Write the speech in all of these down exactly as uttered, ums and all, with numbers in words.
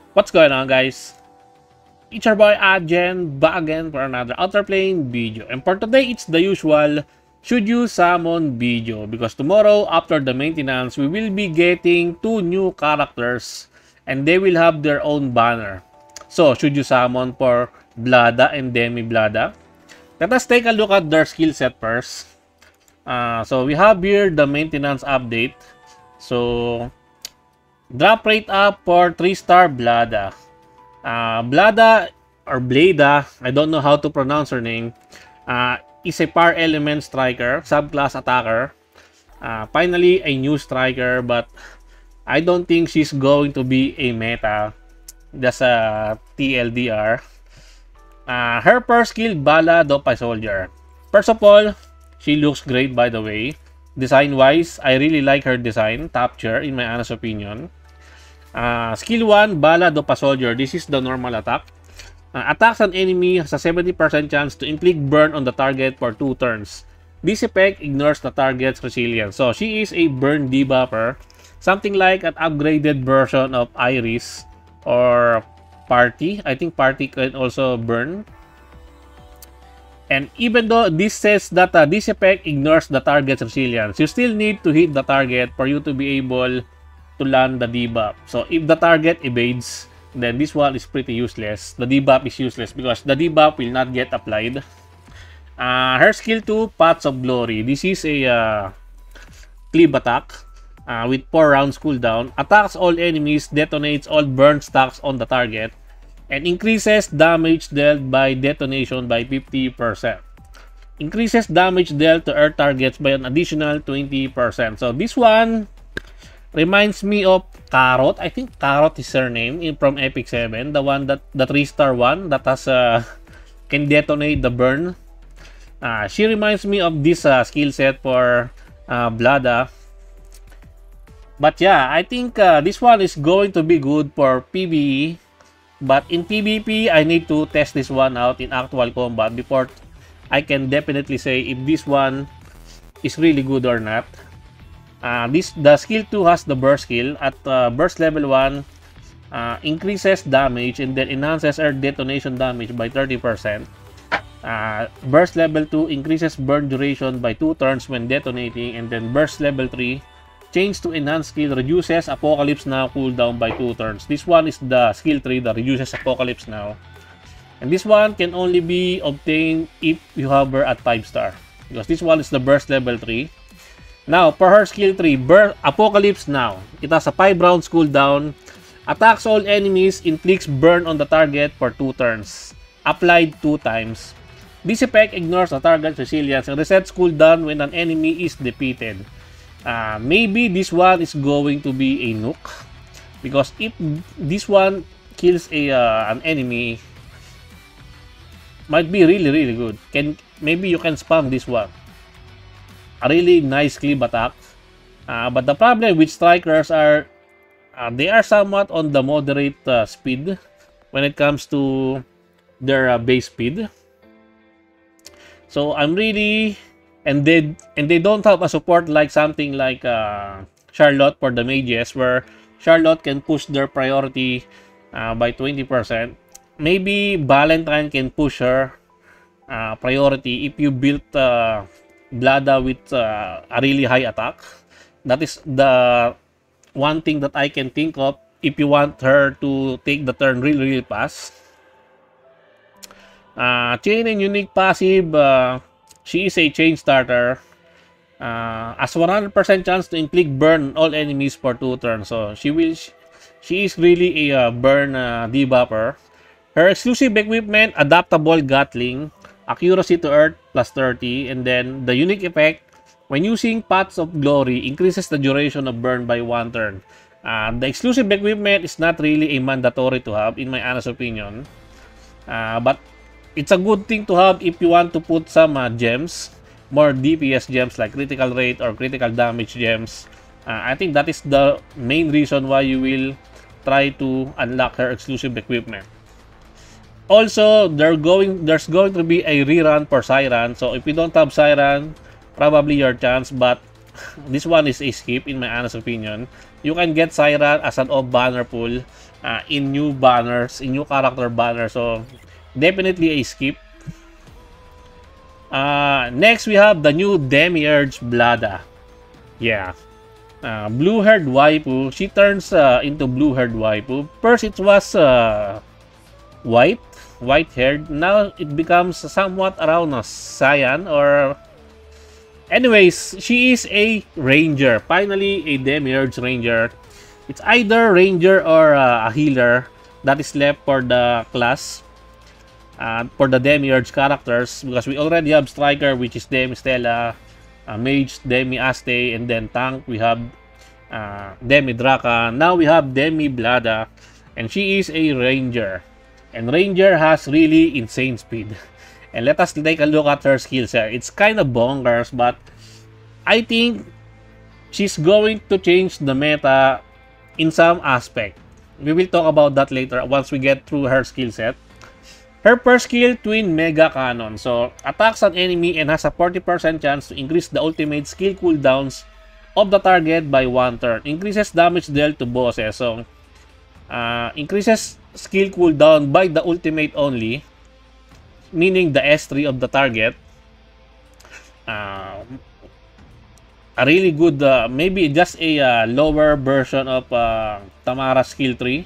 What's going on, guys? It's your boy Adjen, back again for another Outer Plane video. And for today, it's the usual should you summon video, because tomorrow after the maintenance we will be getting two new characters and they will have their own banner. So should you summon for Blada and Demi Blada? Let us take a look at their skill set first. Uh, so we have here the maintenance update. So drop rate up for three star Blada. Uh, Blada or Blada, I don't know how to pronounce her name, uh, is a power element striker, subclass attacker. Uh, finally, a new striker, but I don't think she's going to be a meta. Just a T L D R. Uh, her first skill, Bala Dopa Soldier. First of all, she looks great, by the way. Design-wise, I really like her design. Top tier, in my honest opinion. Uh, skill one, Bala Dopa Soldier. This is the normal attack. Uh, attacks an enemy has a seventy percent chance to inflict burn on the target for two turns. This effect ignores the target's resilience. So, she is a burn debuffer. Something like an upgraded version of Iris or Party. I think Party can also burn. And even though this says that uh, this effect ignores the target's resilience, you still need to hit the target for you to be able to land the debuff. So if the target evades, then this one is pretty useless. The debuff is useless because the debuff will not get applied. Uh, her skill two, Paths of Glory. This is a uh, cleave attack uh, with four rounds cooldown. Attacks all enemies, detonates all burn stacks on the target, and increases damage dealt by detonation by fifty percent. Increases damage dealt to earth targets by an additional twenty percent. So this one reminds me of Carrot. I think Carrot is her name in from Epic seven. The one that, the three star one that has uh, can detonate the burn. Uh, she reminds me of this uh, skill set for uh, Blada. But yeah, I think uh, this one is going to be good for PvE. But in PvP, I need to test this one out in actual combat before I can definitely say if this one is really good or not. Uh, this the skill two has the burst skill. At uh, burst level one, uh, increases damage and then enhances earth detonation damage by thirty percent. Uh, burst level two increases burn duration by two turns when detonating, and then burst level three, change to enhanced skill, reduces Apocalypse Now cooldown by two turns. This one is the skill three that reduces Apocalypse Now. And this one can only be obtained if you hover at five star. Because this one is the burst level three. Now, for her skill three, Burn Apocalypse Now. It has a five rounds cooldown. Attacks all enemies, inflicts burn on the target for two turns. Applied two times. This effect ignores the target's resilience and resets cooldown when an enemy is defeated. Uh, maybe this one is going to be a nuke. Because if this one kills a uh, an enemy, might be really really good. Can maybe you can spam this one. A really nice cleave attack. Uh, but the problem with strikers are uh, they are somewhat on the moderate uh, speed when it comes to their uh, base speed. So I'm really and they and they don't have a support like something like uh, Charlotte for the mages, where Charlotte can push their priority uh, by twenty percent. Maybe Valentine can push her uh, priority if you built uh, Blada with uh, a really high attack. That is the one thing that I can think of if you want her to take the turn really really fast. Uh, chain and unique passive, uh, she is a chain starter. Uh, has one hundred percent chance to inflict burn on all enemies for two turns. So she will, she is really a uh, burn uh, debuffer. Her exclusive equipment, adaptable Gatling, accuracy to earth plus thirty, and then the unique effect, when using Paths of Glory, increases the duration of burn by one turn. Uh, the exclusive equipment is not really a mandatory to have, in my honest opinion. Uh, but it's a good thing to have if you want to put some uh, gems, more D P S gems like critical rate or critical damage gems. Uh, I think that is the main reason why you will try to unlock her exclusive equipment. Also, they're going, there's going to be a rerun for Siren. So if you don't have Siren, probably your chance. But this one is a skip, in my honest opinion. You can get Siren as an off banner pool uh, in new banners, in new character banners. So definitely a skip. Uh, next, we have the new Demiurge Blada. Yeah. Uh, blue-haired waifu. She turns uh, into blue-haired waifu. First, it was uh, white, white-haired. Now, it becomes somewhat around a cyan or... Anyways, she is a ranger. Finally, a Demiurge ranger. It's either ranger or uh, a healer that is left for the class. Uh, for the Demiurge characters, because we already have Striker, which is Demi Stella, uh, Mage, Demi Aste, and then Tank, we have uh, Demi Draka. Now we have Demi Blada, and she is a Ranger. And Ranger has really insane speed. And let us take a look at her skills here. It's kind of bonkers, but I think she's going to change the meta in some aspect. We will talk about that later once we get through her skill set. Her first skill, Twin Mega Cannon. So, attacks an enemy and has a forty percent chance to increase the ultimate skill cooldowns of the target by one turn. Increases damage dealt to bosses. So, uh, increases skill cooldown by the ultimate only, meaning the S three of the target. Uh, a really good, uh, maybe just a uh, lower version of uh, Tamara skill tree.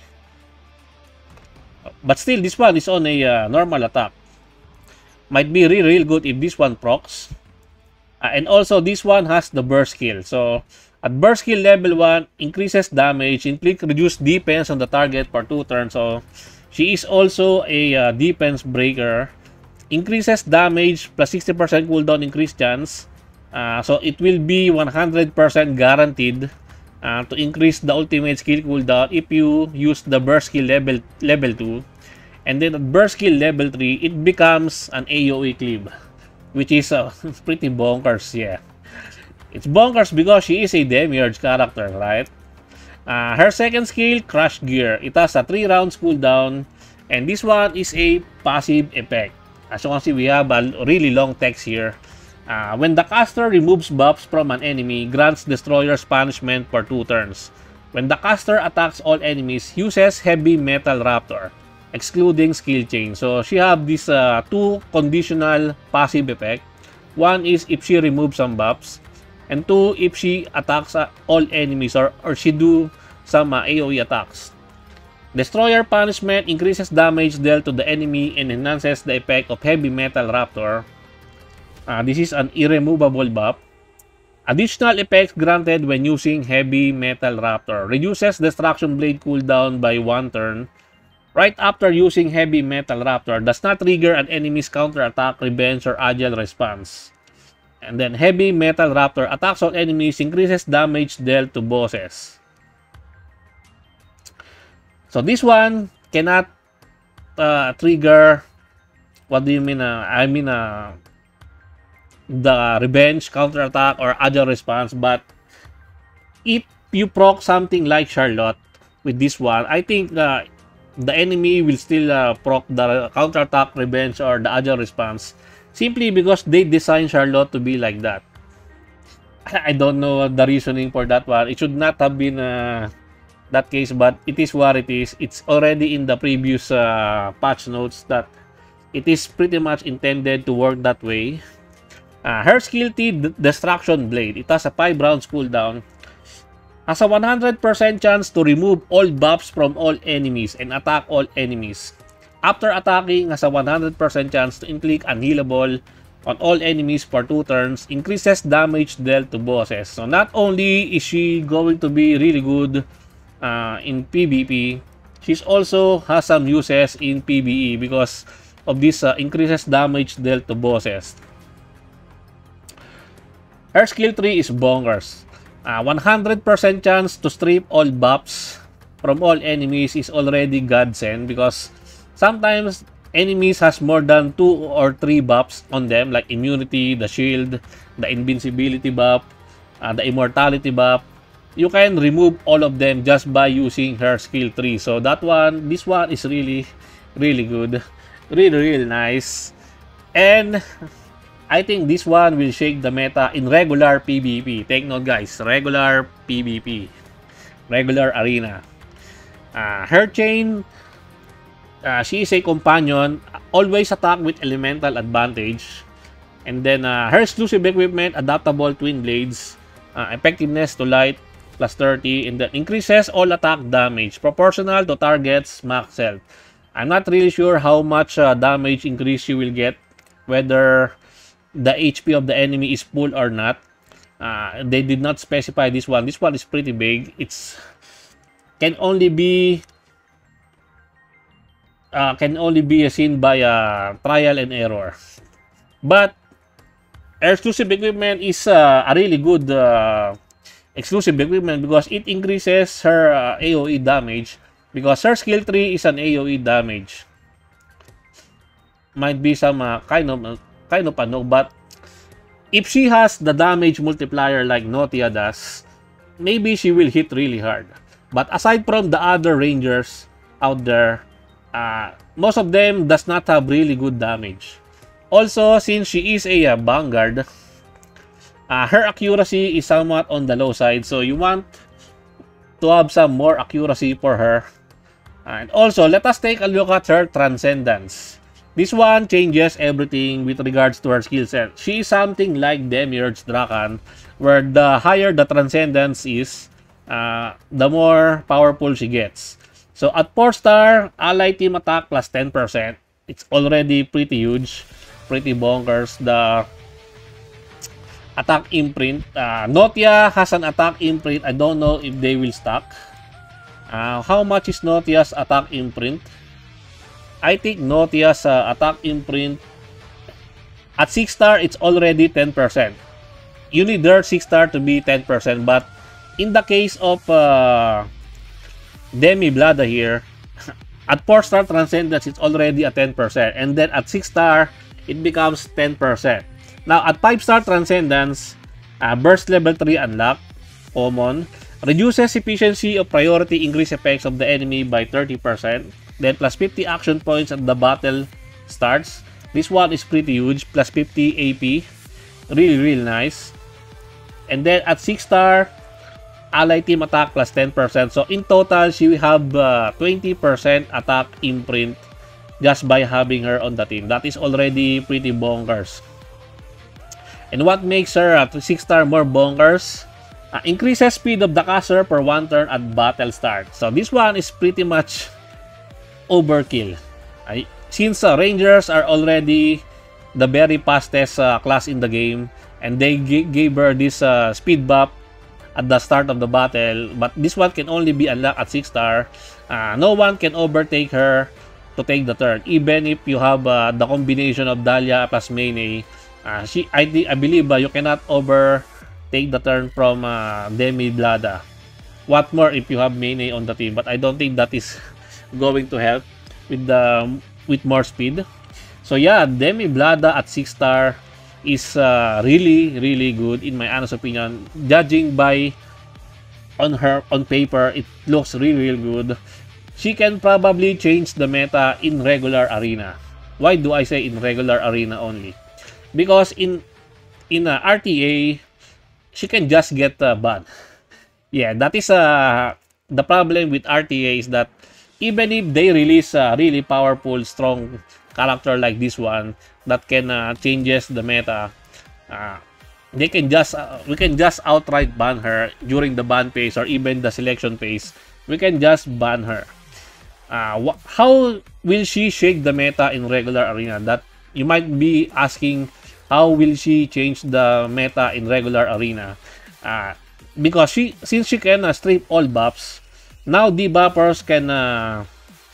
But still, this one is on a uh, normal attack. Might be real, real good if this one procs. Uh, and also, this one has the burst skill. So, at burst skill level one, increases damage, inflict reduced defense on the target for two turns. So, she is also a uh, defense breaker. Increases damage plus sixty percent cooldown increase chance. Uh, so, it will be one hundred percent guaranteed Uh, to increase the ultimate skill cooldown if you use the burst skill level level two, and then at burst skill level three, it becomes an A O E cleave, which is uh, pretty bonkers. Yeah, it's bonkers because she is a Demiurge character, right? Uh, her second skill, Crush Gear. It has a three rounds cooldown, and this one is a passive effect. As you can see, we have a really long text here. Uh, when the caster removes buffs from an enemy, grants Destroyer's punishment for two turns. When the caster attacks all enemies, uses Heavy Metal Raptor, excluding skill chain. So she have these uh, two conditional passive effect. One is if she removes some buffs, and two if she attacks uh, all enemies or, or she do some uh, A O E attacks. Destroyer punishment increases damage dealt to the enemy and enhances the effect of Heavy Metal Raptor. Uh, this is an irremovable buff. Additional effects granted when using Heavy Metal Raptor. Reduces Destruction Blade cooldown by one turn. Right after using Heavy Metal Raptor, does not trigger an enemy's counterattack, revenge, or agile response. And then Heavy Metal Raptor attacks all enemies, increases damage dealt to bosses. So this one cannot uh, trigger. What do you mean? Uh, I mean, uh, the revenge, counterattack, or agile response. But if you proc something like Charlotte with this one, I think uh, the enemy will still uh, proc the counterattack, revenge, or the agile response, simply because they designed Charlotte to be like that. I don't know the reasoning for that one. It should not have been uh, that case, but it is what it is. It's already in the previous uh, patch notes that it is pretty much intended to work that way. Uh, her skill T, Destruction Blade. It has a five rounds cooldown. Has a one hundred percent chance to remove all buffs from all enemies and attack all enemies. After attacking, has a one hundred percent chance to inflict unhealable on all enemies for two turns. Increases damage dealt to bosses. So not only is she going to be really good uh, in PvP, she's also has some uses in PvE because of this uh, increases damage dealt to bosses. Her skill tree is bonkers. Uh, one hundred percent chance to strip all buffs from all enemies is already godsend because sometimes enemies has more than two or three buffs on them, like immunity, the shield, the invincibility buff, uh, the immortality buff. You can remove all of them just by using her skill tree. So that one, this one is really, really good. Really, really nice. And I think this one will shake the meta in regular PvP. Take note guys, regular PvP. Regular arena. Uh, her chain, uh, she is a companion, always attack with elemental advantage. And then uh, her exclusive equipment, adaptable twin blades, uh, effectiveness to light plus thirty, and then increases all attack damage proportional to target's max health. I'm not really sure how much uh, damage increase you will get, whether the H P of the enemy is full or not. Uh, they did not specify this one. This one is pretty big. It's can only be uh, can only be seen by uh, trial and error. But her exclusive equipment is uh, a really good uh, exclusive equipment because it increases her uh, A O E damage, because her skill tree is an A O E damage. Might be some uh, kind of uh, kind of ano, but if she has the damage multiplier like Notia does, maybe she will hit really hard. But aside from the other rangers out there, uh, most of them does not have really good damage. Also, since she is a uh, vanguard, uh, her accuracy is somewhat on the low side, so you want to have some more accuracy for her. And also, let us take a look at her transcendence. This one changes everything with regards to her skill set. She is something like Demiurge Drakan, where the higher the transcendence is, uh, the more powerful she gets. So at four star, ally team attack plus ten percent. It's already pretty huge, pretty bonkers. The attack imprint. Uh, Notia has an attack imprint. I don't know if they will stack. Uh, how much is Notia's attack imprint? I think Notia's uh, attack imprint at six star, it's already ten percent. You need their six star to be ten percent, but in the case of uh, Demi Blada here, at four star Transcendence, it's already at ten percent, and then at six star, it becomes ten percent. Now, at five star Transcendence, uh, Burst Level three unlock, common, reduces efficiency of priority increase effects of the enemy by thirty percent. Then plus fifty action points at the battle starts. This one is pretty huge. Plus fifty A P. Really, really nice. And then at six star, ally team attack plus ten percent. So in total, she will have uh, twenty percent attack imprint just by having her on the team. That is already pretty bonkers. And what makes her at six star more bonkers? Uh, increases speed of the caster per one turn at battle start. So this one is pretty much overkill. I, since uh, Rangers are already the very fastest uh, class in the game, and they gave her this uh, speed buff at the start of the battle, but this one can only be unlocked at six star. Uh, no one can overtake her to take the turn, even if you have uh, the combination of Dahlia plus Mene. Uh, she, I, I believe uh, you cannot overtake the turn from uh, Demi Blada. What more if you have Mene on the team? But I don't think that is going to help with the with more speed. So yeah, Demi Blada at six star is uh, really really good in my honest opinion. Judging by on her on paper, it looks really really good. She can probably change the meta in regular arena. Why do I say in regular arena only? Because in in uh, R T A, she can just get uh, banned. Yeah, that is uh, the problem with R T A, is that even if they release a really powerful, strong character like this one that can uh, changes the meta, uh, they can just uh, we can just outright ban her during the ban phase or even the selection phase. We can just ban her. Uh, how will she shake the meta in regular arena? That you might be asking. How will she change the meta in regular arena? Uh, because she since she can uh, strip all buffs. Now, debuffers can uh,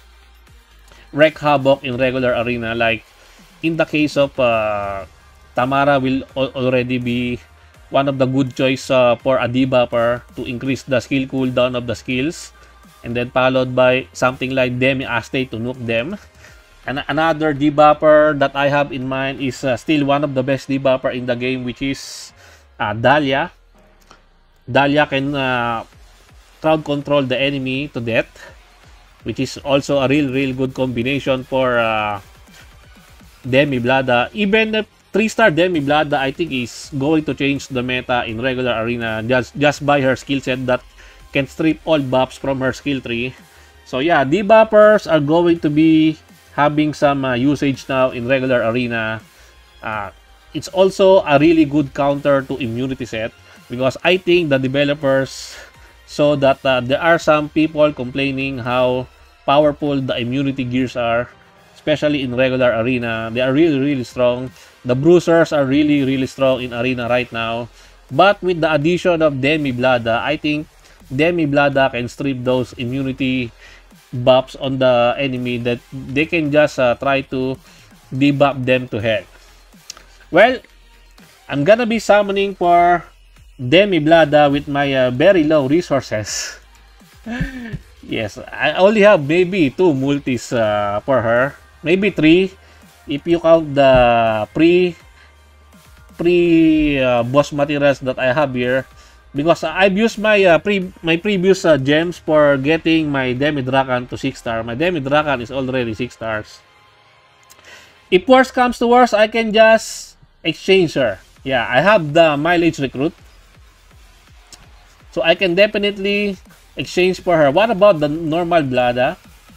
wreak havoc in regular arena. Like, in the case of uh, Tamara will already be one of the good choice uh, for a debuffer to increase the skill cooldown of the skills. And then followed by something like Demi Aste to nuke them. And another debuffer that I have in mind is uh, still one of the best debuffer in the game, which is uh, Dahlia. Dahlia can uh, crowd control the enemy to death, which is also a real real good combination for uh, Demi Blada. Even the three star Demi Blada, I think, is going to change the meta in regular arena just just by her skill set that can strip all buffs from her skill tree. So yeah, debuffers are going to be having some uh, usage now in regular arena. Uh, it's also a really good counter to immunity set, because I think the developers saw that uh, there are some people complaining how powerful the immunity gears are, especially in regular arena. They are really, really strong. The bruisers are really, really strong in arena right now. But with the addition of Demi Blada, I think Demi Blada can strip those immunity buffs on the enemy, that they can just uh, try to debuff them to hell. Well, I'm gonna be summoning for Demi Blada with my uh, very low resources. Yes, I only have maybe two multis uh, for her. Maybe three if you count the pre pre uh, boss materials that I have here, because I've used my uh, pre my previous uh, gems for getting my Demi Drakan to six star. My Demi Drakan is already six stars. If worst comes to worst, I can just exchange her. Yeah, I have the mileage recruit, so I can definitely exchange for her. What about the normal Blada?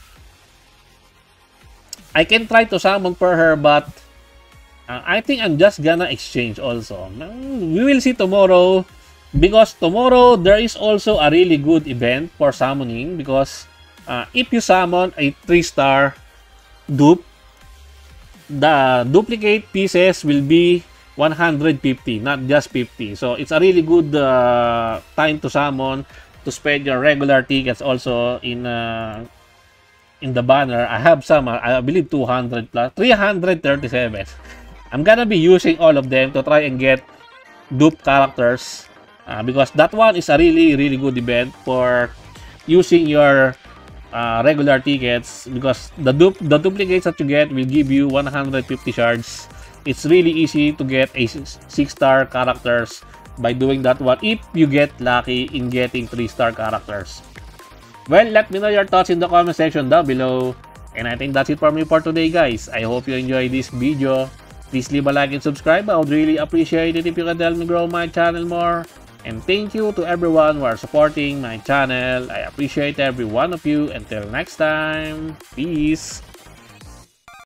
I can try to summon for her, but uh, I think I'm just gonna exchange also. We will see tomorrow, because tomorrow there is also a really good event for summoning, because uh, if you summon a three star dupe, the duplicate pieces will be one hundred fifty, not just fifty. So it's a really good uh, time to summon, to spend your regular tickets also in uh, in the banner. I have some, uh, I believe two hundred plus, three hundred thirty-seven. I'm gonna be using all of them to try and get dupe characters, uh, because that one is a really, really good event for using your uh, regular tickets, because the dupe, the duplicates that you get will give you one hundred fifty shards. It's really easy to get a six star characters by doing that one, if you get lucky in getting three star characters. Well, let me know your thoughts in the comment section down below. And I think that's it for me for today, guys. I hope you enjoyed this video. Please leave a like and subscribe. I would really appreciate it if you can help me grow my channel more. And thank you to everyone who are supporting my channel. I appreciate every one of you. Until next time, peace.